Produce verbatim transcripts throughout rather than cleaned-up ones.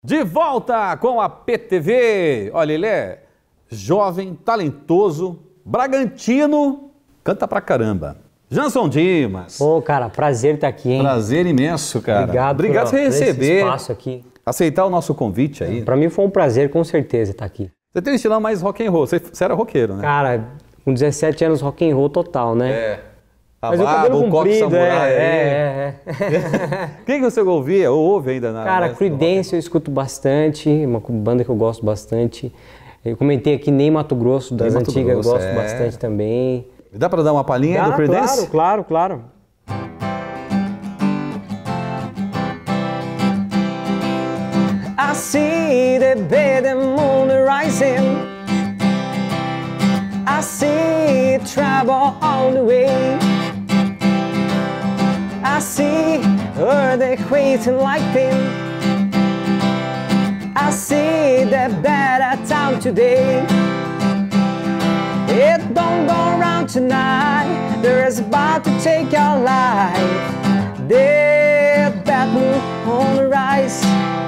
De volta com a P T V. Olha, ele é jovem, talentoso, bragantino, canta pra caramba. Janson Dimas. Ô, cara, prazer estar aqui, hein? Prazer imenso, cara. Obrigado, Obrigado por, por receber. Esse espaço aqui. Aceitar o nosso convite aí. Pra mim foi um prazer, com certeza, estar aqui. Você tem um estilão mais rock and roll. Você, você era roqueiro, né? Cara, com dezessete anos rock and roll total, né? É. A Mas barba, o cabelo comprido, é, samurai, é, é, é. O que, que você ouvia ou ouve ainda na... Cara, Creedence eu escuto bastante, uma banda que eu gosto bastante. Eu comentei aqui Ney Matogrosso, das Mato antigas, Grosso, eu gosto é. bastante também. Dá pra dar uma palhinha Dá, do Creedence? Claro, claro, claro. I see the bed and moon rising. I see trouble on the way. I see earthquakes and lightning. I see the better time today. It don't go around tonight. There is about to take your life. The bad moon on the rise.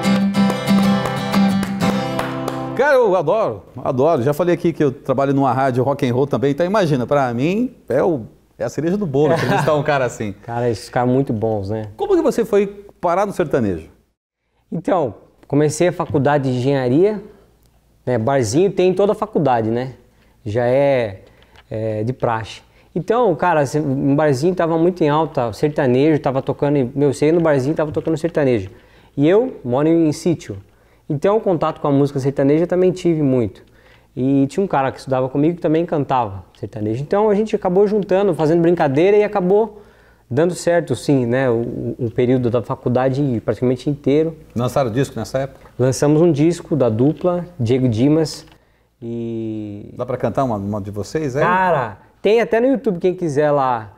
Cara, eu adoro, adoro. Já falei aqui que eu trabalho numa rádio rock and roll também, então imagina, pra mim é, o, é a cereja do bolo entrevistar um cara assim. Cara, esses caras muito bons, né? Como que você foi parar no sertanejo? Então, comecei a faculdade de engenharia, né? Barzinho tem em toda a faculdade, né? Já é, é de praxe. Então, cara, um barzinho tava muito em alta, sertanejo, tava tocando, meu, sei no barzinho tava tocando sertanejo. E eu moro em sítio. Então, o contato com a música sertaneja também tive muito. E tinha um cara que estudava comigo que também cantava sertanejo. Então, a gente acabou juntando, fazendo brincadeira e acabou dando certo, sim, né? O, o período da faculdade praticamente inteiro. Lançaram disco nessa época? Lançamos um disco da dupla, Diego Dimas. E... Dá pra cantar uma, uma de vocês, é? Cara, tem até no YouTube, quem quiser lá.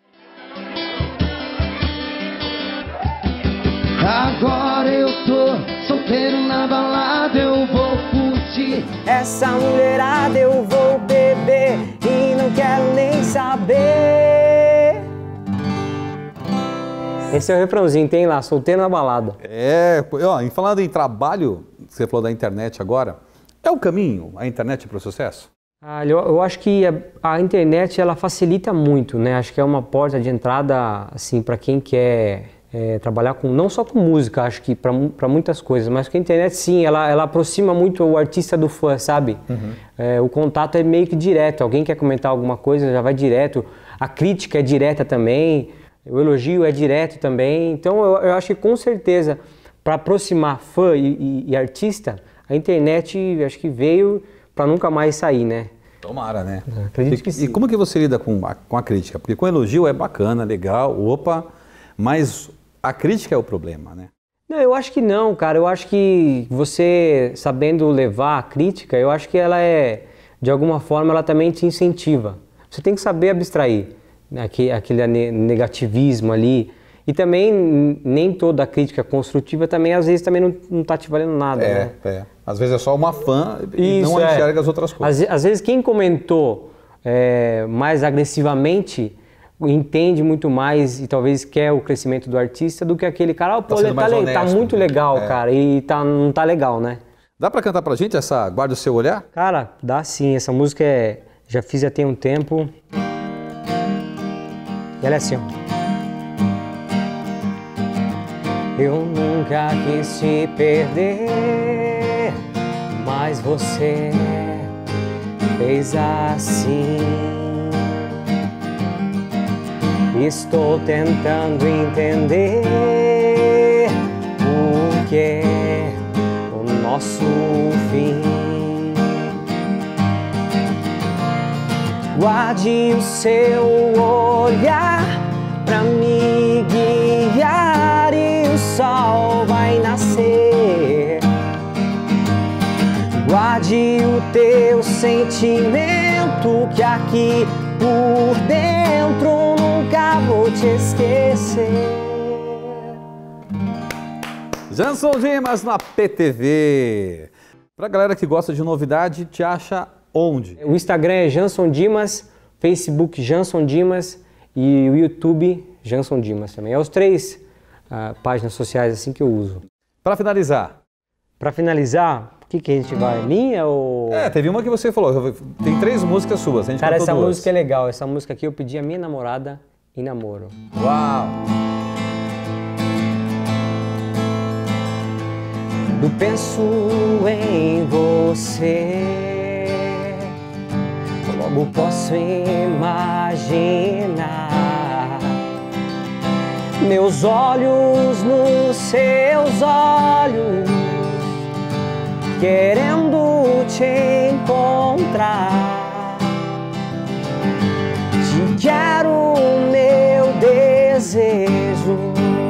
Agora eu tô solteiro na balada, eu vou curtir. Essa mulherada eu vou beber e não quero nem saber. Esse é o refrãozinho, tem lá, solteiro na balada. É, ó, em falando em trabalho, você falou da internet agora, é o caminho, a internet para o sucesso? Ah, eu, eu acho que a, a internet ela facilita muito, né? Acho que é uma porta de entrada, assim, para quem quer é, trabalhar com, não só com música, acho que para muitas coisas, mas que a internet, sim, ela, ela aproxima muito o artista do fã, sabe? Uhum. É, o contato é meio que direto, alguém quer comentar alguma coisa, já vai direto, a crítica é direta também, o elogio é direto também, então eu, eu acho que com certeza, para aproximar fã e, e, e artista, a internet acho que veio para nunca mais sair, né? Tomara, né? Acredito e, que sim. E como que você lida com a, com a crítica? Porque com elogio é bacana, legal, opa, mas a crítica é o problema, né? Não, eu acho que não, cara. Eu acho que você, sabendo levar a crítica, eu acho que ela é, de alguma forma, ela também te incentiva. Você tem que saber abstrair, né, aquele, aquele negativismo ali. E também, nem toda crítica construtiva também, às vezes, também não, não tá te valendo nada, É, né? é. Às vezes é só uma fã e Isso, não é. enxerga as outras coisas. Às, às vezes, quem comentou é, mais agressivamente entende muito mais e talvez quer o crescimento do artista do que aquele cara, oh, pô, Tá sendo ele tá, mais le- honesto, tá muito né? legal, É. cara, e tá, não tá legal, né? Dá pra cantar pra gente essa Guarda o Seu Olhar? Cara, dá sim, essa música é, já fiz já tem um tempo. E ela é assim, ó. Eu nunca quis te perder, mas você fez assim. Estou tentando entender o que é o nosso fim. Guarde o seu olhar pra me guiar e o sol vai nascer. Guarde o teu sentimento que aqui por dentro nunca vou te esquecer. Janson Dimas na P T V. Pra galera que gosta de novidade, te acha onde? O Instagram é Janson Dimas, Facebook Janson Dimas e o YouTube Janson Dimas também. É os três uh, páginas sociais assim que eu uso. Para finalizar, Pra finalizar, o que, que a gente vai? Minha ou... É, teve uma que você falou, tem três músicas suas, a gente Cara, cantou essa duas. música é legal. Essa música aqui eu pedi a minha namorada em namoro. Uau! Eu penso em você, logo posso imaginar meus olhos nos seus olhos, querendo te encontrar. Te quero, meu desejo.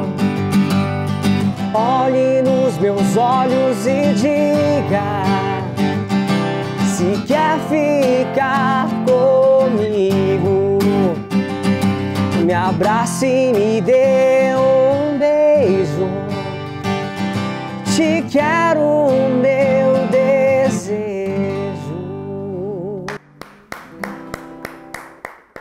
Olhe nos meus olhos e diga se quer ficar comigo. Me abrace e me dê um beijo. Te quero,